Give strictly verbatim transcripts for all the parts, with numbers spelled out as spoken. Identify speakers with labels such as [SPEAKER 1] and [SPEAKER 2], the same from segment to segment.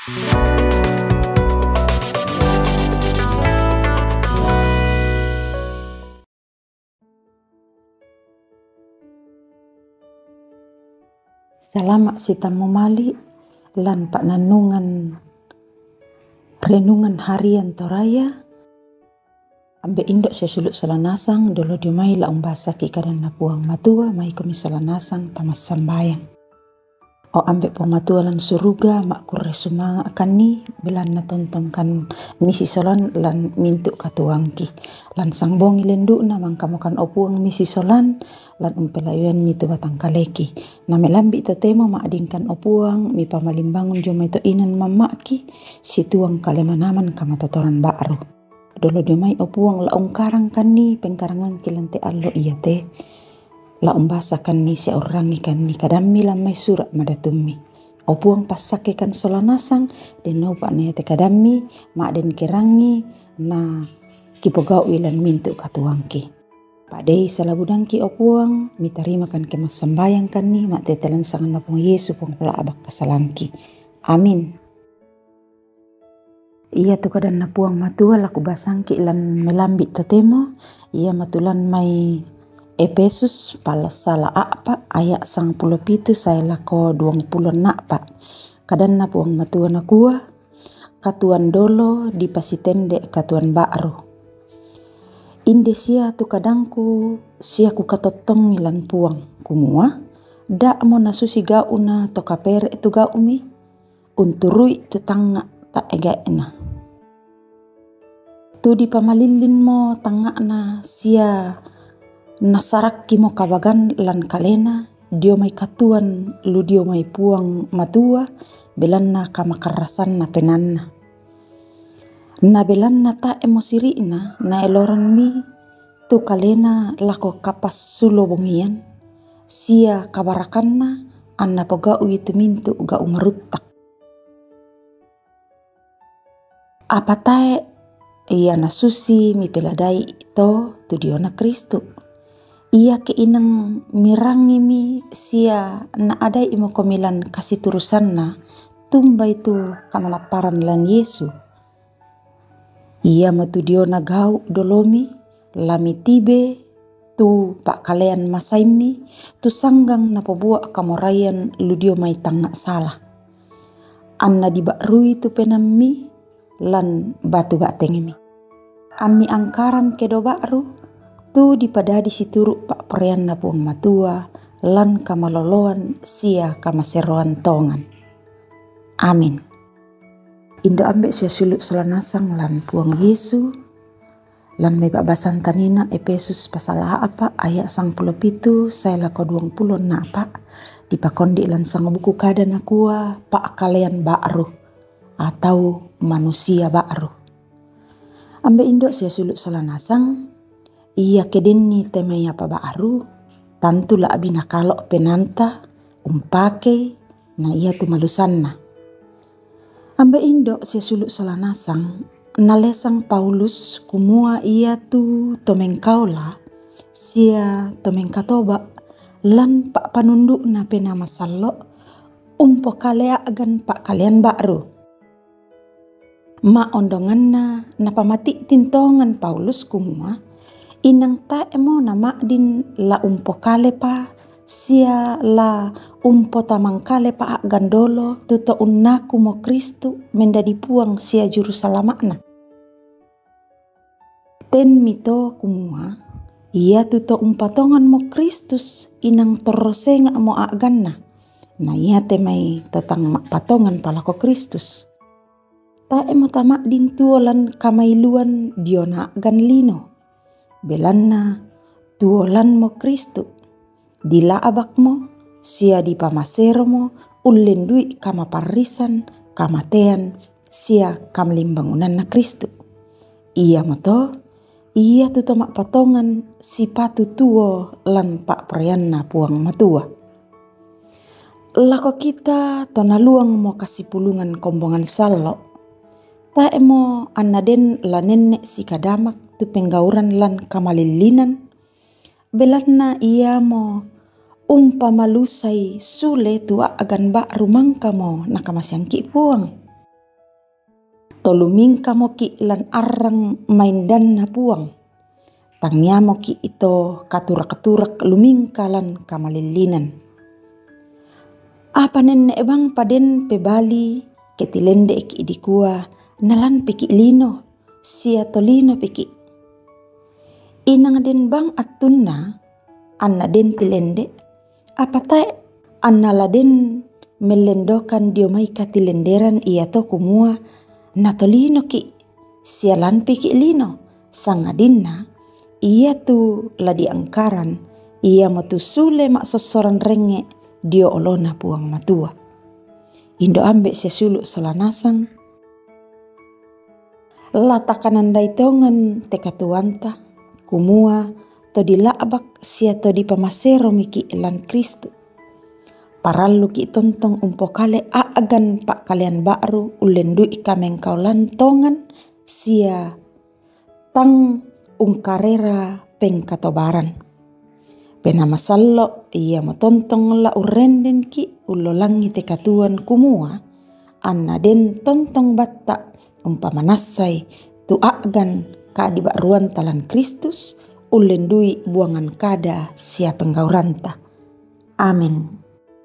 [SPEAKER 1] Salama sita momali lan pananungan renungan harian toraya ambe indok sesuluk salanasang dolo diumai la umbasa ki kadan na puang matua mai komi salanasang tamas sambayang o ambe puang matua lan suruga mak kurre sumanga akan ni belan na tonton kan misi solan lan mintu katuangki lan sangbongi lendu na mangkamokan opuang misi solan lan umpelayuan ni tu batang kaleki na melambi to temo maadingkan opuang mi pamalimbangun jomai to inan mamaki si tuang kalemanaman kamatotoran baru dolo diomai opuang la ungkarang kan ni pengkarangan kilante allo iya te la umbasa kan ni si orang ikan ni kadammi lamai surat madatummi opuang pasake kan solanasang denau pak ne te kadammi mak den kerangi na kipogau ilan mintu katuangki Padei salabudangki opuang mitarima kan kemas sambayang kan ni mak tetelan sangan napung Yesu pung pela abak kasalangki amin. Ia tu kadan napuang matua laku basangki lan melambi totemo ia matulan mai Efesus pala sala apa ayat sang puluh pitu saya lako duang puluh nakpa kadan napuang matua nakua katuan dolo di pasitende katuan baru inde sia tu kadangku sia ku katotong ilan puang kumua da mo nasusi gauna to kapere tu gaumi unturui tu tanga tak egaena tu di pamalilin mo tanga na sia nasarak kimo kabagan lan kalena dio mai katuan lu dio mai puang matua belanna kamakarasan na penanna na belanna ta emosiri na na eloran mi tu kalena lako kapas sulo bongian sia kabarakanna anna pogau itu mintu ga umaruttak apa tae ia nasusi mi peladai to tu diona Kristu ia keinang mirangi mi sia na ada imo komilan kasih turusanna tumba itu kamalaparan lan Yesu ia matu diona gau dolomi lami tibe tu pak kalean masaimi tu sanggang na pobua kamorayan ludio mai tangga salah anna dibakrui tu penammi lan batu batengemi ami angkaran kedo bakru tu dipadadi situru pak perian na puang matua lan kamaloloan sia kamaseroan tongan amin. Indo ambek sia suluk salanasang lan puang Yesu lan may babasan tanina Efesus pasal apa ayat sang puluh pitu saya lako duang puluh na apa dipakondi lan sang buku kada nakua pak kalian baru atau manusia baru ambe indo sia suluk salanasang iya kedenni temai apa baru tantu la abina kalok penanta umpake na iya tu malusanna ambe indo sia suluk salanasang nalesang Paulus kumua ia tu tomengkaula sia tomengkatoba lan pak panunduk na pena masallo umpo kalea agan pak kalian baru ma ondongan na napamati tintongan Paulus kumua inang ta emo nama din la umpo kale pa sia la umpo tamang kale pa gandolo tuto unnaku mo Kristu mendadi puang sia juru salamakna ten mito kumua ia tuto umpatongan mo Kristus inang torosenga mo aganna na ia temai tetang mak patongan palako Kristus ta emo tamak din tuolan kamailuan diona agan lino belanna tuolan mo Kristu dila abak mo sia di pamasero mo ulendui kama parisan kamatean sia kamlimbangunan na Kristu iya moto iya tu tomak patongan si patu tuo lan pak perianna puang matua lako kita tonaluang mo kasih pulungan kombongan sallo ta emo anaden la nenek si kadamak tu penggauran lan kamalilinan belanna ia mo umpama lusai sule tua agan bak rumang kamo nakamasyangki puang Tolumingka moki lan arang main dan na puang. Tangnya moki ito katurak-katurak lumingka lan kamalilinan. Apa nenne bang paden pebali ketilende ki idikua nalan piki lino sia tolino piki. Inang den bang atunna anna den tilende apa tae anna laden melendokan diomai katilenderan ia to kumua na tolino ki sialan piki lino sangadinna ia tu ladi angkaran ia matu sule mak sosoran renge dio olona puang matua. Indo ambek sesuluk solanasang latakanan daitongan tekatuanta kumua to dilabak sia to di pamasero miki elan Kristu. Parallu ki tontong umpo kale aagan pak kalian baru ulendui kameng kaulan tongan sia tang ungkarera pengkatobaran. Penama sallo ia motontong la urenden ki ulolangi tekatuan kumua anna den tontong batta umpamanasai tu agan kaadibak ruan talan Kristus ulendui buangan kada sia penggauranta. Amin.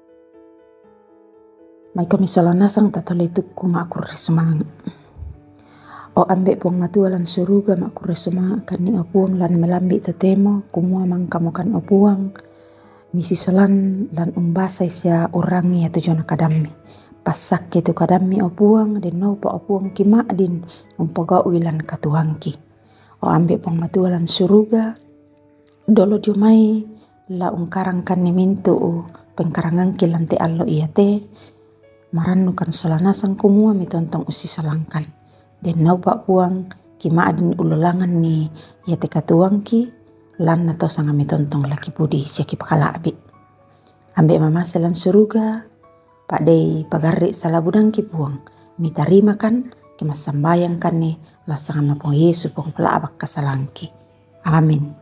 [SPEAKER 1] Mai kami salanasang tatole tukku makur resumang. O ambek puang matua lan suruga makur resumang kan ni opuang lan melambi tetemo kumua mangkamokan opuang misi solan lan umbasai sia urangi ya tujuan kadami. Pasak itu kadami opuang den no pa opuang kima din umpaga uilan katuangki. O ambek puang matua lan suruga dolo jumai la ungkarang kan ni mintu pengkarangan kilante allo iya te maranukan solanasang kumua mitontong usi solangkan den nau pak puang kima adin ulolangan ni ya te katuangki lan nato sanga mitontong laki budi siaki pakalabi ambek mama selan suruga pak dei pagarri salabudang ki puang mitarima kan kemas sambayang kan ni lasangan napong Yesus pong pelabak kasalangki. Amin.